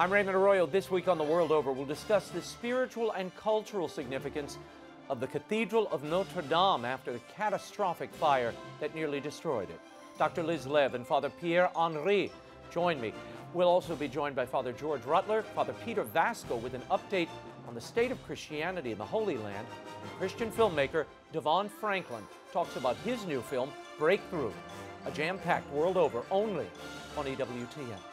I'm Raymond Arroyo. This week on The World Over, we'll discuss the spiritual and cultural significance of the Cathedral of Notre Dame after the catastrophic fire that nearly destroyed it. Dr. Liz Lev and Father Pierre-Henri join me. We'll also be joined by Father George Rutler, Father Peter Vasco with an update on the state of Christianity in the Holy Land, and Christian filmmaker Devon Franklin talks about his new film, Breakthrough, a jam-packed World Over only on EWTN.